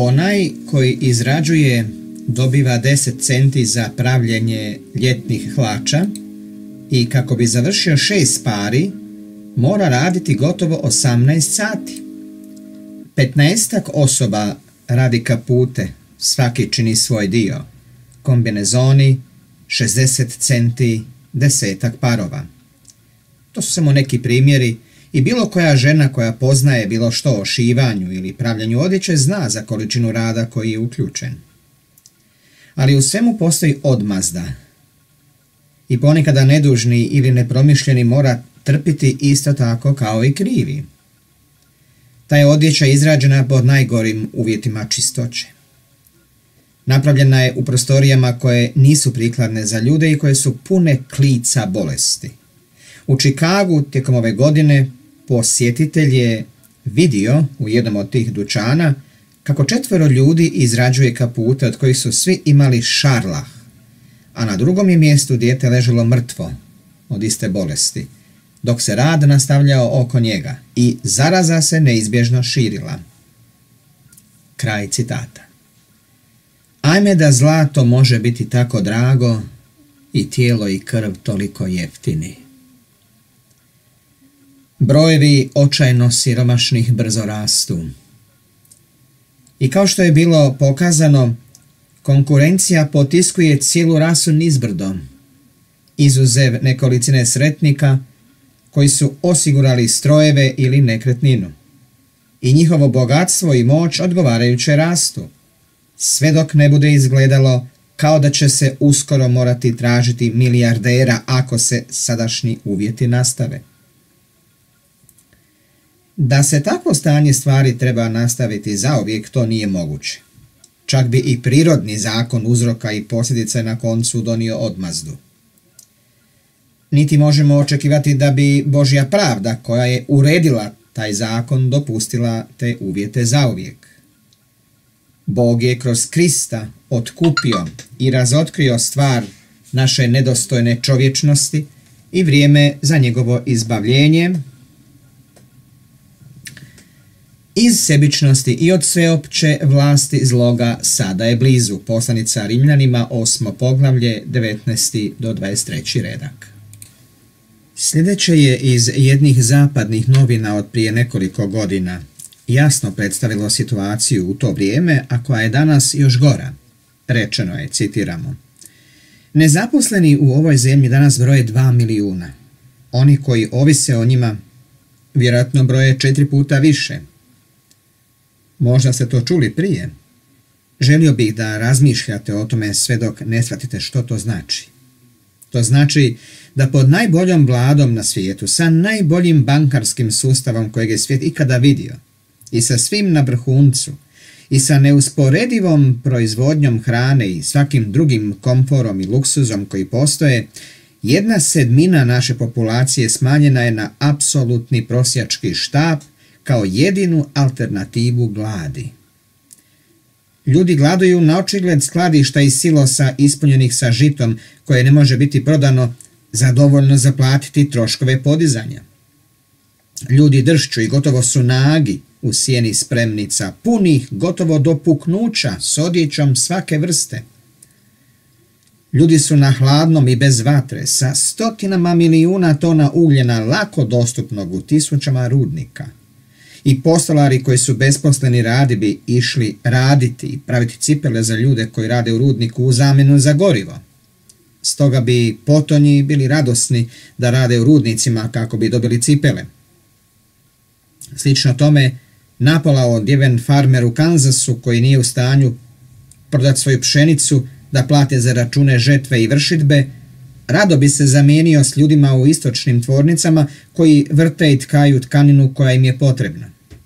Onaj koji izrađuje dobiva 10 centi za pravljenje ljetnih hlača i kako bi završio 6 pari mora raditi gotovo 18 sati. 15 osoba radi kapute, svaki čini svoj dio. Kombinezoni, 60 centi, 10 parova. To su samo neki primjeri i bilo koja žena koja poznaje bilo što o šivanju ili pravljenju odjeće zna za količinu rada koji je uključen. Ali u svemu postoji odmazda. I ponekada nedužni ili nepromišljeni mora trpiti isto tako kao i krivi. Ta je odjeća izrađena pod najgorim uvjetima čistoće. Napravljena je u prostorijama koje nisu prikladne za ljude i koje su pune klica bolesti. U Čikagu tijekom ove godine posjetitelj je vidio u jednom od tih dućana kako 4 ljudi izrađuje kapute od kojih su svi imali šarlah, a na drugom je mjestu dijete ležalo mrtvo od iste bolesti, dok se rad nastavljao oko njega i zaraza se neizbježno širila. Kraj citata. Ajme da zlato može biti tako drago i tijelo i krv toliko jeftini. Brojevi očajno siromašnih brzo rastu. I kao što je bilo pokazano, konkurencija potiskuje cijelu rasu nizbrdo, izuzev nekolicine sretnika koji su osigurali strojeve ili nekretninu. I njihovo bogatstvo i moć odgovarajuće rastu, sve dok ne bude izgledalo kao da će se uskoro morati tražiti milijardera ako se sadašnji uvjeti nastave. Da se takvo stanje stvari treba nastaviti zauvijek, to nije moguće. Čak bi i prirodni zakon uzroka i posljedice na koncu donio odmazdu. Niti možemo očekivati da bi Božja pravda koja je uredila taj zakon dopustila te uvjete zauvijek. Bog je kroz Krista otkupio i razotkrio stvar naše nedostojne čovječnosti i vrijeme za njegovo izbavljenje iz sebičnosti i od sveopće vlasti zloga sada je blizu. Poslanica Rimljanima 8. poglavlje 19. do 23. redak. Sljedeće je iz jednih zapadnih novina od prije nekoliko godina. Jasno predstavilo situaciju u to vrijeme, a koja je danas još gora. Rečeno je, citiramo: nezaposleni u ovoj zemlji danas broje 2 milijuna. Oni koji ovise o njima vjerojatno broje 4 puta više. Možda ste to čuli prije. Želio bih da razmišljate o tome sve dok ne shvatite što to znači. To znači da pod najboljom vladom na svijetu, sa najboljim bankarskim sustavom kojeg je svijet ikada vidio, i sa svim na vrhuncu, i sa neusporedivom proizvodnjom hrane i svakim drugim komforom i luksuzom koji postoje, 1/7 naše populacije smanjena je na apsolutni prosjački štap kao jedinu alternativu gladi. Ljudi gladuju na očigled skladišta i silosa ispunjenih sa žitom koje ne može biti prodano za dovoljno zaplatiti troškove podizanja. Ljudi dršću i gotovo su nagi u sjeni spremnica, punih gotovo do puknuća s odjećom svake vrste. Ljudi su na hladnom i bez vatre, sa stotinama milijuna tona ugljena lako dostupnog u tisućama rudnika. I postolari koji su besposleni radi bi išli raditi i praviti cipele za ljude koji rade u rudniku u zamjenu za gorivo. Stoga bi potonji bili radosni da rade u rudnicima kako bi dobili cipele. Slično tome, napola odjeven farmer u Kansasu koji nije u stanju prodati svoju pšenicu da plate za račune žetve i vršidbe, rado bi se zamijenio s ljudima u istočnim tvornicama koji vrte i tkaju tkaninu koja im je potrebna.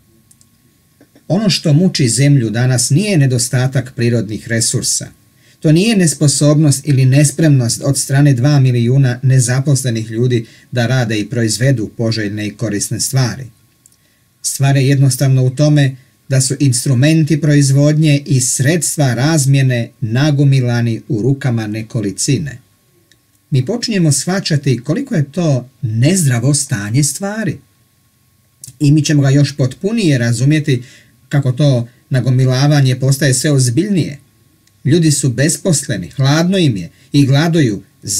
Ono što muči zemlju danas nije nedostatak prirodnih resursa. To nije nesposobnost ili nespremnost od strane 2 milijuna nezaposlenih ljudi da rade i proizvedu poželjne i korisne stvari. Stvar je jednostavno u tome da su instrumenti proizvodnje i sredstva razmjene nagomilani u rukama nekolicine. Mi počinjemo shvaćati koliko je to nezdravo stanje stvari. I mi ćemo ga još potpunije razumjeti kako to nagomilavanje postaje sve ozbiljnije. Ljudi su besposleni, hladno im je i gladuju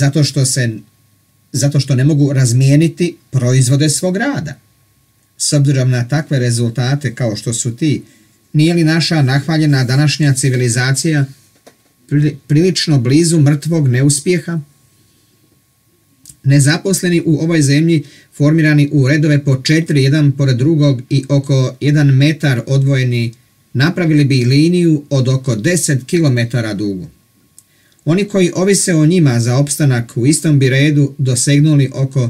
zato što ne mogu razmijeniti proizvode svog rada. S obzirom na takve rezultate kao što su ti, nije li naša nahvaljena današnja civilizacija prilično blizu mrtvog neuspjeha? Nezaposleni u ovoj zemlji, formirani u redove po 4 jedan pored drugog i oko 1 metar odvojeni, napravili bi liniju od oko 10 km dugu. Oni koji ovise o njima za opstanak u istom bi redu dosegnuli oko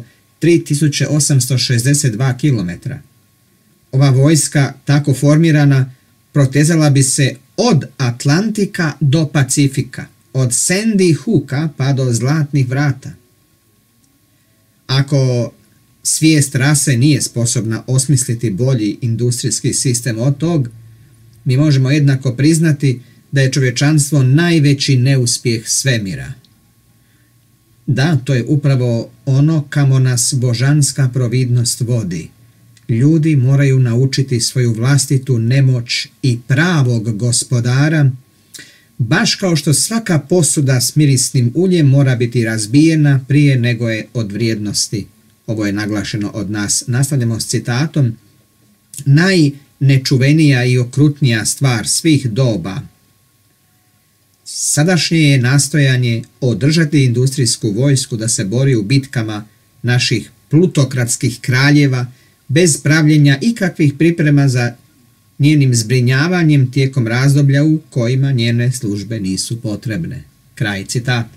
3862 km. Ova vojska, tako formirana, protezala bi se od Atlantika do Pacifika, od Sandy Hooka pa do Zlatnih vrata. Ako svijest rase nije sposobna osmisliti bolji industrijski sistem od tog, mi možemo jednako priznati da je čovječanstvo najveći neuspjeh svemira. Da, to je upravo ono kamo nas božanska providnost vodi. Ljudi moraju naučiti svoju vlastitu nemoć i pravog gospodara, baš kao što svaka posuda s mirisnim uljem mora biti razbijena prije nego je od vrijednosti. Ovo je naglašeno od nas. Nastavljamo s citatom. Najnečuvenija i okrutnija stvar svih doba. Sadašnje je nastojanje održati industrijsku vojsku da se bori u bitkama naših plutokratskih kraljeva bez pravljenja ikakvih priprema za njenim zbrinjavanjem tijekom razdoblja u kojima njene službe nisu potrebne. Kraj citata.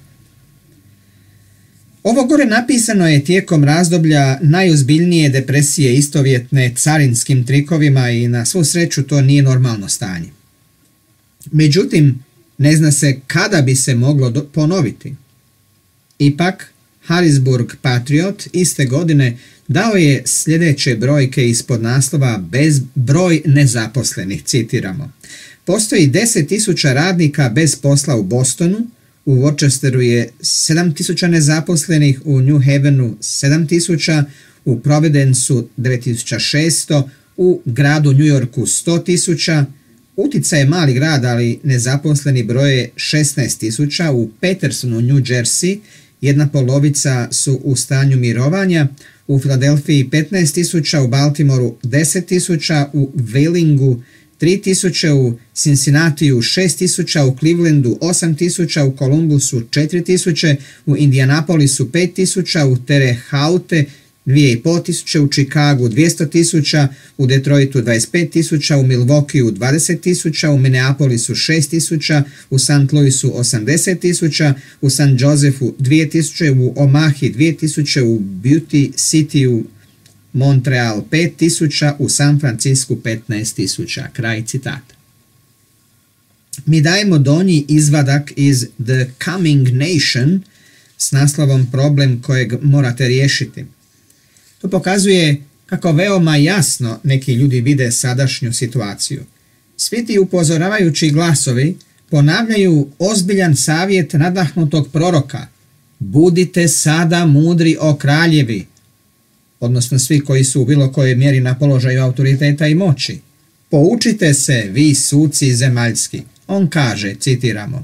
Ovo gore napisano je tijekom razdoblja najozbiljnije depresije istovjetne carinskim trikovima i na svu sreću to nije normalno stanje. Međutim, ne zna se kada bi se moglo ponoviti. Ipak, Harrisburg Patriot iste godine dao je sljedeće brojke ispod naslova broj nezaposlenih, citiramo. Postoji 10.000 radnika bez posla u Bostonu, u Worcesteru je 7.000 nezaposlenih, u New Havenu 7.000, u Providenceu 9.600, u gradu New Yorku 100.000, Utica je mali grad, ali nezaposleni broje 16.000, u Petersonu, New Jersey, 1/2 su u stanju mirovanja, u Filadelfiji 15.000, u Baltimoru 10.000, u Wheelingu 3.000, u Cincinnatiju 6.000, u Clevelandu 8.000, u Columbusu 4.000, u Indianapolisu 5.000, u Terre Haute 2.500, u Chicagu 200.000, u Detroitu 25.000, u Milwaukeeu 20.000, u Minneapolisu 6.000, u St. Louisu 80.000, u St. Josephu 2.000, u Omahi 2.000, u Beauty Cityu Montreal 5.000, u San Francisku 15.000. Kraj citata. Mi dajemo donji izvadak iz The Coming Nation s naslovom Problem kojeg morate riješiti. To pokazuje kako veoma jasno neki ljudi vide sadašnju situaciju. Svi ti upozoravajući glasovi ponavljaju ozbiljan savjet nadahnutog proroka. Budite sada mudri o kraljevi, odnosno svi koji su u bilo kojoj mjeri na položaju autoriteta i moći. Poučite se, vi suci zemaljski. On kaže, citiramo,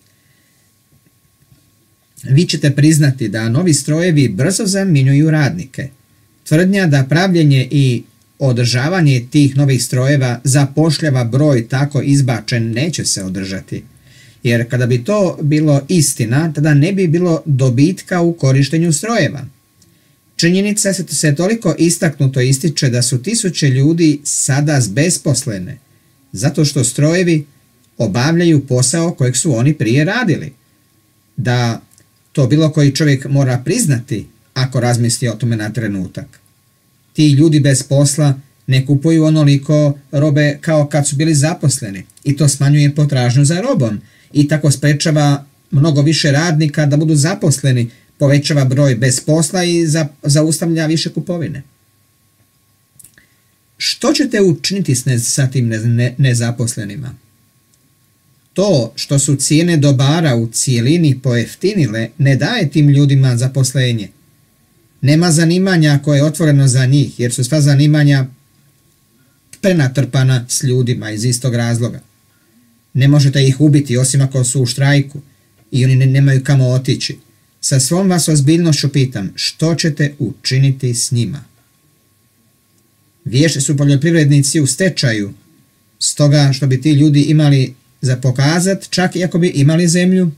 vi ćete priznati da novi strojevi brzo zamjenjuju radnike. Tvrdnja da pravljenje i održavanje tih novih strojeva zapošljava broj tako izbačen neće se održati. Jer kada bi to bilo istina, tada ne bi bilo dobitka u korištenju strojeva. Činjenica se toliko istaknuto ističe da su tisuće ljudi sada besposlene, zato što strojevi obavljaju posao kojeg su oni prije radili. Da to bilo koji čovjek mora priznati ako razmisli o tome na trenutak. Ti ljudi bez posla ne kupuju onoliko robe kao kad su bili zaposleni i to smanjuje potražnju za robom i tako sprečava mnogo više radnika da budu zaposleni, povećava broj bez posla i zaustavlja više kupovine. Što ćete učiniti sa tim nezaposlenima? To što su cijene dobara u cijelini pojeftinile ne daje tim ljudima zaposlenje. Nema zanimanja koje je otvoreno za njih jer su sva zanimanja prenatrpana s ljudima iz istog razloga. Ne možete ih ubiti osim ako su u štrajku i oni nemaju kamo otići. Sa svom vas ozbiljnošću pitam, što ćete učiniti s njima? Vješti su poljoprivrednici u stečaju, stoga što bi ti ljudi imali za pokazat, čak i ako bi imali zemlju.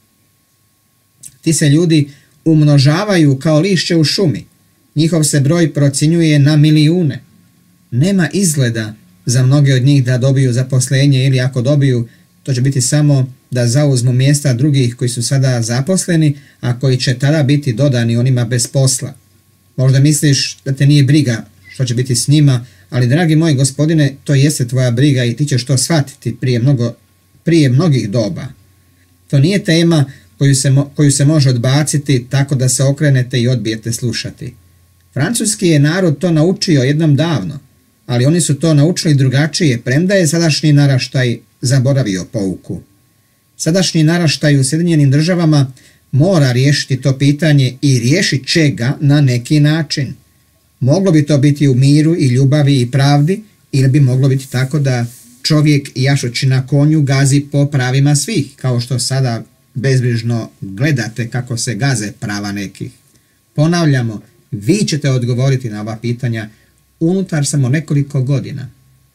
Ti se ljudi umnožavaju kao lišće u šumi. Njihov se broj procjenjuje na milijune. Nema izgleda za mnoge od njih da dobiju zaposlenje ili ako dobiju, to će biti samo da zauzmu mjesta drugih koji su sada zaposleni, a koji će tada biti dodani onima bez posla. Možda misliš da te nije briga što će biti s njima, ali dragi moj gospodine, to jeste tvoja briga i ti ćeš to shvatiti prije mnogih doba. To nije tema koju se može odbaciti tako da se okrenete i odbijete slušati. Francuski je narod to naučio jednom davno, ali oni su to naučili drugačije, premda je sadašnji naraštaj zaboravio pouku. Sadašnji naraštaj u Sjedinjenim Državama mora riješiti to pitanje i riješit će ga na neki način. Moglo bi to biti u miru i ljubavi i pravdi, ili bi moglo biti tako da čovjek jašući na konju gazi po pravima svih, kao što sada bezbrižno gledate kako se gaze prava nekih. Ponavljamo, vi ćete odgovoriti na ova pitanja unutar samo nekoliko godina.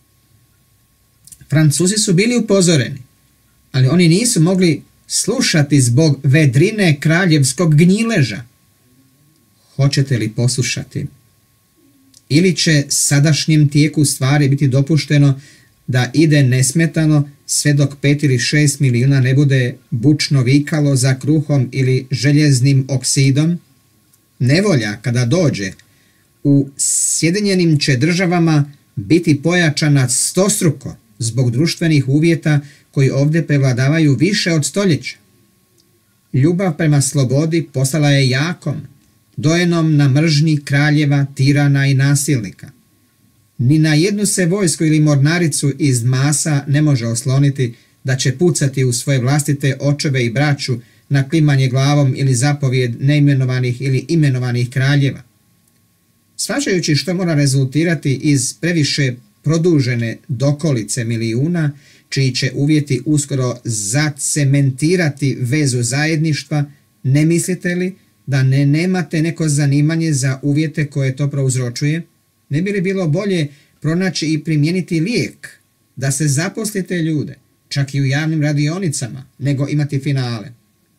Francuzi su bili upozoreni, ali oni nisu mogli slušati zbog vedrine kraljevskog gnjileža. Hoćete li poslušati? Ili će sadašnjem tijeku stvari biti dopušteno da ide nesmetano sve dok 5 ili 6 milijuna ne bude bučno vikalo za kruhom ili željeznim oksidom? Nevolja kada dođe u Sjedinjenim će državama biti pojačana stostruko zbog društvenih uvjeta koji ovdje prevladavaju više od stoljeća. Ljubav prema slobodi postala je jakom, dojenom na mržnji kraljeva, tirana i nasilnika. Ni na jednu se vojsku ili mornaricu iz masa ne može osloniti da će pucati u svoje vlastite očeve i braću na klimanje glavom ili zapovjed neimenovanih ili imenovanih kraljeva. Shvaćajući što mora rezultirati iz previše produžene dokolice milijuna, čiji će uvjeti uskoro zacementirati vezu zajedništva, ne mislite li da nemate neko zanimanje za uvjete koje to prouzročuje? Ne bi li bilo bolje pronaći i primijeniti lijek, da se zaposlite ljude, čak i u javnim radionicama, nego imati finale?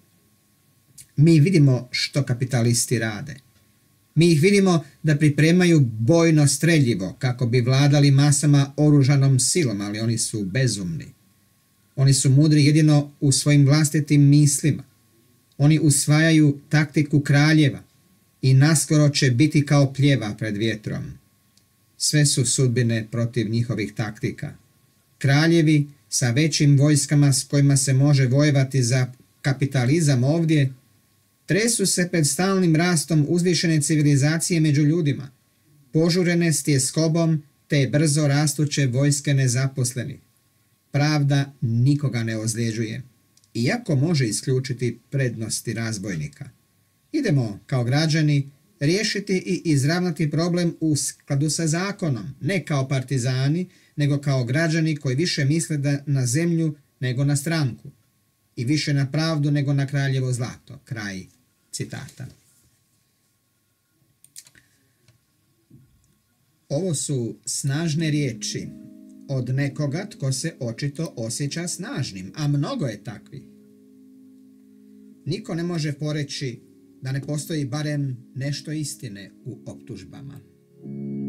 Mi vidimo što kapitalisti rade. Mi ih vidimo da pripremaju bojno streljivo kako bi vladali masama oružanom silom, ali oni su bezumni. Oni su mudri jedino u svojim vlastitim mislima. Oni usvajaju taktiku kraljeva i naskoro će biti kao pljeva pred vjetrom. Sve su sudbine protiv njihovih taktika. Kraljevi sa većim vojskama s kojima se može vojevati za kapitalizam ovdje, tresu se pred stalnim rastom uzvišene civilizacije među ljudima, požurene s tjeskobom te brzo rastuće vojske nezaposlenih. Pravda nikoga ne ozljeđuje, iako može isključiti prednosti razbojnika. Idemo, kao građani, riješiti i izravnati problem u skladu sa zakonom, ne kao partizani, nego kao građani koji više misle na zemlju nego na stranku i više na pravdu nego na kraljevo zlato. Kraj citata. Ovo su snažne riječi od nekoga tko se očito osjeća snažnim, a mnogo je takvih. Niko ne može poreći da ne postoji barem nešto istine u optužbama.